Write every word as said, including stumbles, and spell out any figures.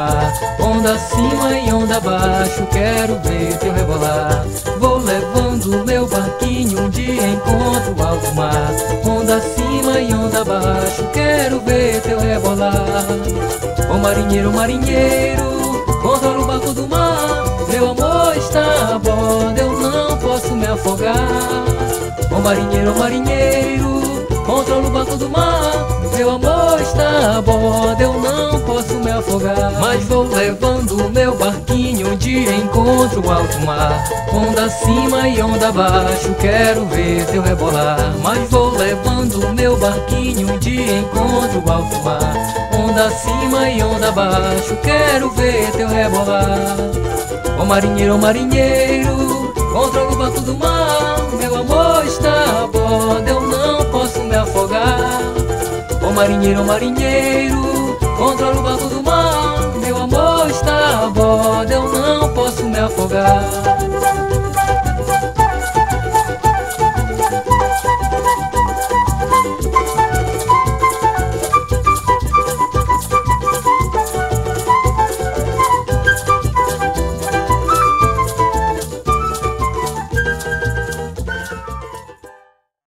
mar. Onda acima e onda abaixo, quero ver teu rebolar. Vou levando meu barquinho de encontro ao alto mar. Onda acima e onda abaixo, quero ver teu rebolar. Ô marinheiro, marinheiro, controla o barco do mar. Meu amor está a bordo, eu não posso me afogar. Ô marinheiro, marinheiro, controla o barco do mar. Meu amor está a bordo, eu não posso me afogar. Mas vou levando meu barquinho de encontro ao alto mar. Onda acima e onda abaixo, quero ver teu rebolar. Mas vou levando meu barquinho de encontro ao alto mar. Onda acima e onda abaixo, quero ver teu rebolar. Ô marinheiro, ô marinheiro, controla o barco do mar. Meu amor está a bordo, eu não posso me afogar. Ô marinheiro, ô marinheiro, controla o barco do mar. Meu amor está a bordo, eu não posso me afogar.